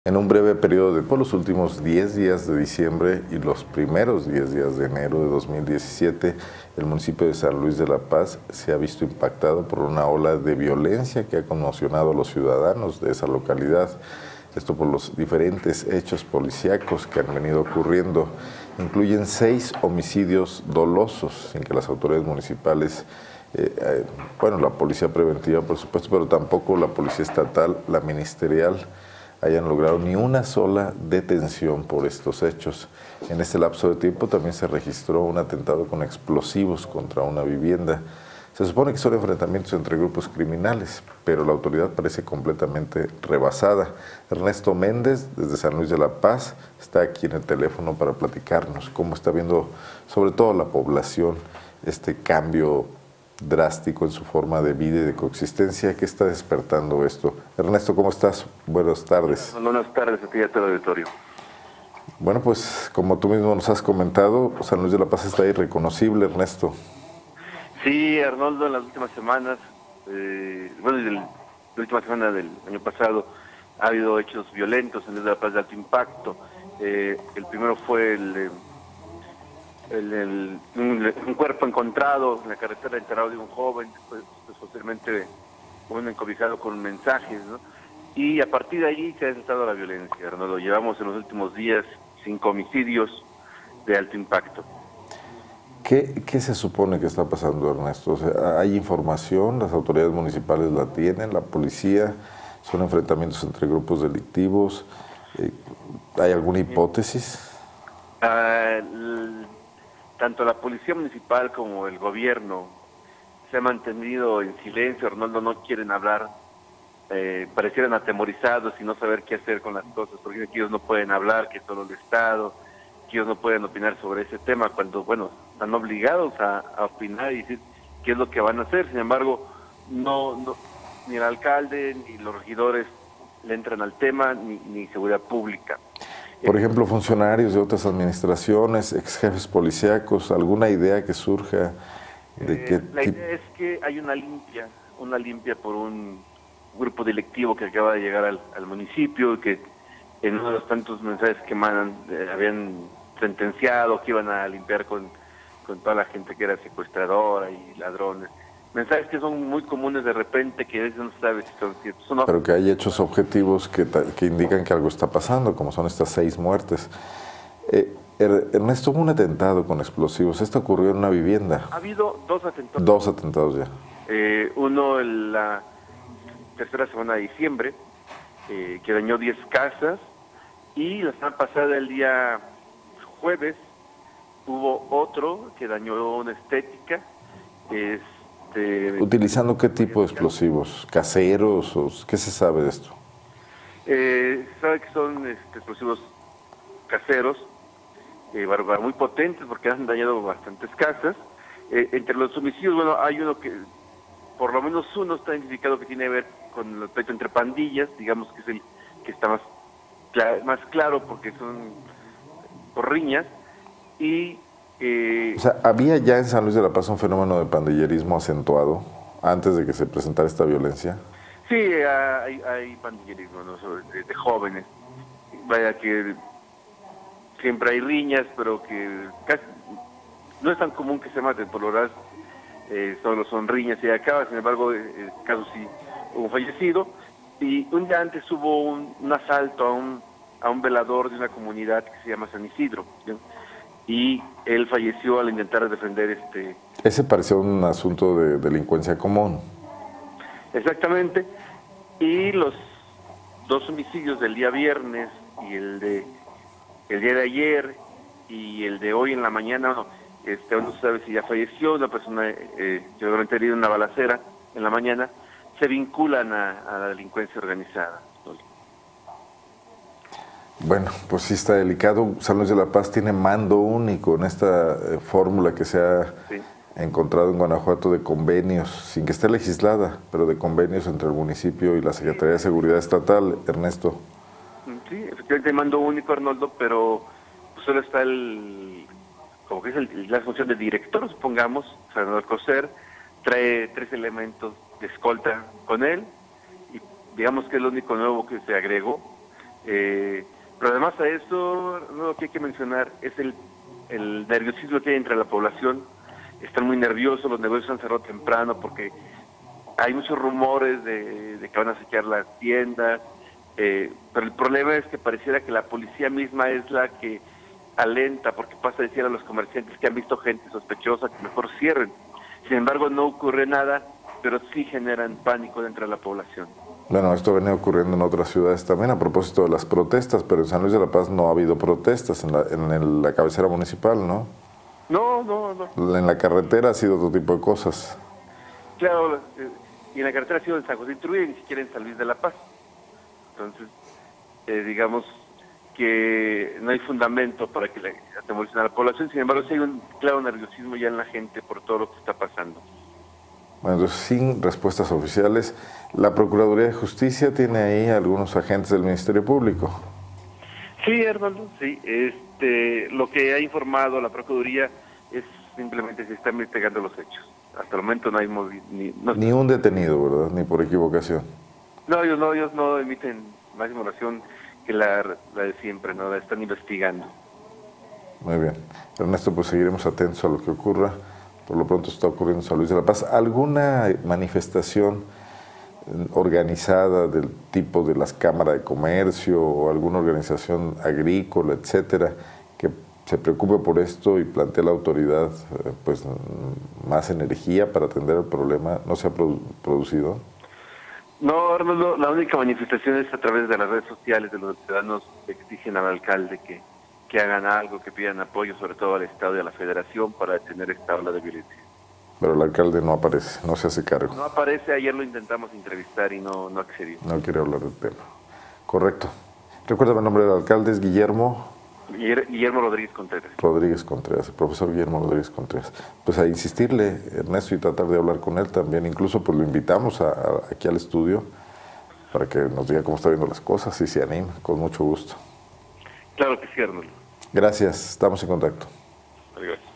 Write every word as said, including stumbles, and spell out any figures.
En un breve periodo de por los últimos diez días de diciembre y los primeros diez días de enero de dos mil diecisiete, el municipio de San Luis de la Paz se ha visto impactado por una ola de violencia que ha conmocionado a los ciudadanos de esa localidad. Esto por los diferentes hechos policíacos que han venido ocurriendo. Incluyen seis homicidios dolosos sin que las autoridades municipales, eh, eh, bueno, la policía preventiva por supuesto, pero tampoco la policía estatal, la ministerial, hayan logrado ni una sola detención por estos hechos. En este lapso de tiempo también se registró un atentado con explosivos contra una vivienda. Se supone que son enfrentamientos entre grupos criminales, pero la autoridad parece completamente rebasada. Ernesto Méndez, desde San Luis de la Paz, está aquí en el teléfono para platicarnos cómo está viendo, sobre todo la población, este cambio drástico en su forma de vida y de coexistencia. ¿Qué está despertando esto? Ernesto, ¿cómo estás? Buenas tardes. Buenas tardes a ti y a todo el auditorio. Bueno, pues como tú mismo nos has comentado, San Luis de la Paz está irreconocible, Ernesto. Sí, Arnoldo, en las últimas semanas, eh, bueno, desde la última semana del año pasado, ha habido hechos violentos en San Luis de la Paz de alto impacto. Eh, el primero fue el, el, el un, un cuerpo encontrado en la carretera, enterrado de un joven, después, después posteriormente un encobijado con mensajes, ¿no? Y a partir de ahí se ha desatado la violencia, Arnoldo. Llevamos en los últimos días cinco homicidios de alto impacto. ¿Qué, ¿Qué se supone que está pasando, Ernesto? O sea, ¿hay información? ¿Las autoridades municipales la tienen? ¿La policía? ¿Son enfrentamientos entre grupos delictivos? Eh, ¿Hay alguna hipótesis? Uh, tanto la policía municipal como el gobierno se han mantenido en silencio, Arnoldo, no quieren hablar, eh, parecieran atemorizados y no saber qué hacer con las cosas, porque ellos no pueden hablar, que solo el Estado, que ellos no pueden opinar sobre ese tema, cuando, bueno, están obligados a, a opinar y decir qué es lo que van a hacer. Sin embargo, no, no ni el alcalde ni los regidores le entran al tema, ni, ni seguridad pública. Por ejemplo, funcionarios de otras administraciones, ex jefes policíacos, ¿alguna idea que surja de eh, qué La tipo? idea es que hay una limpia, una limpia por un grupo delictivo que acaba de llegar al, al municipio y que en uno de los tantos mensajes que mandan eh, habían sentenciado que iban a limpiar con, con toda la gente que era secuestradora y ladrones. Mensajes que son muy comunes de repente, que a veces no se sabe si son ciertos o no. Pero que hay hechos objetivos que, que indican que algo está pasando, como son estas seis muertes. Eh, Ernesto, hubo un atentado con explosivos. Esto ocurrió en una vivienda. Ha habido dos atentados. Dos atentados ya. Eh, uno en la tercera semana de diciembre, eh, que dañó diez casas, y la semana pasada, el día jueves, hubo otro que dañó una estética. Este, ¿Utilizando qué tipo de explosivos? ¿Caseros? O ¿qué se sabe de esto? Eh, se sabe que son este, explosivos caseros, eh, muy potentes porque han dañado bastantes casas. Eh, entre los homicidios, bueno, hay uno que, por lo menos uno está identificado que tiene que ver con el pleito entre pandillas, digamos que es el que está más, cl más claro porque son por riñas. Y eh, o sea, ¿había ya en San Luis de la Paz un fenómeno de pandillerismo acentuado antes de que se presentara esta violencia? Sí, hay, hay pandillerismo, ¿no? Sobre, de, de jóvenes. Vaya que siempre hay riñas, pero que casi no es tan común que se maten, por lo general eh, solo son riñas y acaba. Sin embargo, en eh, caso sí hubo un fallecido. Y un día antes hubo un, un asalto a un, a un velador de una comunidad que se llama San Isidro, ¿sí? Y él falleció al intentar defender este... Ese parecía un asunto de delincuencia común. Exactamente. Y los dos homicidios del día viernes y el de el día de ayer y el de hoy en la mañana, no, este, no se sabe si ya falleció, una persona eh, seguramente herida en una balacera en la mañana, se vinculan a, a la delincuencia organizada. Bueno, pues sí está delicado. San Luis de la Paz tiene mando único en esta eh, fórmula que se ha sí. encontrado en Guanajuato de convenios, sin que esté legislada, pero de convenios entre el municipio y la Secretaría de Seguridad Estatal, Ernesto. Sí, efectivamente mando único, Arnoldo, pero pues solo está el, como que es el, la función de director, supongamos, Fernando Alcocer, trae tres elementos de escolta con él, y digamos que es lo único nuevo que se agregó. Eh, pero además a eso, lo que hay que mencionar es el, el nerviosismo que hay entre la población. Están muy nerviosos, los negocios han cerrado temprano porque hay muchos rumores de, de que van a saquear las tiendas, eh, pero el problema es que pareciera que la policía misma es la que alenta, porque pasa a decir a los comerciantes que han visto gente sospechosa que mejor cierren. Sin embargo, no ocurre nada, pero sí generan pánico dentro de la población. Bueno, esto viene ocurriendo en otras ciudades también a propósito de las protestas, pero en San Luis de la Paz no ha habido protestas en la, en el, la cabecera municipal, ¿no? No, no, no. En la carretera ha sido otro tipo de cosas. Claro, eh, y en la carretera ha sido en San José Iturbide, ni siquiera en San Luis de la Paz. Entonces, eh, digamos que no hay fundamento para que le atemoricen a la población. Sin embargo, sí hay un claro nerviosismo ya en la gente por todo lo que está pasando. Bueno, entonces, sin respuestas oficiales, la Procuraduría de Justicia tiene ahí algunos agentes del Ministerio Público. Sí, Arnoldo, sí. Este, lo que ha informado la Procuraduría es simplemente se están investigando los hechos. Hasta el momento no hay movi ni, no, ni un detenido, ¿verdad? Ni por equivocación. No, ellos no, ellos no emiten más información que la, la de siempre, ¿no? La están investigando. Muy bien. Ernesto, pues seguiremos atentos a lo que ocurra. Por lo pronto está ocurriendo en San Luis de la Paz. ¿Alguna manifestación organizada del tipo de las cámaras de comercio o alguna organización agrícola, etcétera, que se preocupe por esto y plantee a la autoridad pues más energía para atender el problema, no se ha produ producido? No, Arnoldo, la única manifestación es a través de las redes sociales de los ciudadanos que exigen al alcalde que, que hagan algo, que pidan apoyo, sobre todo al Estado y a la Federación, para detener esta ola de violencia. Pero el alcalde no aparece, no se hace cargo. No aparece, ayer lo intentamos entrevistar y no, no accedió. No quiere hablar del tema. Correcto. Recuérdame el nombre del alcalde, es Guillermo... Guillermo Rodríguez Contreras. Rodríguez Contreras, el profesor Guillermo Rodríguez Contreras. Pues a insistirle, Ernesto, y tratar de hablar con él también. Incluso pues lo invitamos a, a, aquí al estudio para que nos diga cómo está viendo las cosas y se anima, con mucho gusto. Claro que sí, Arnoldo. Gracias, estamos en contacto. Gracias.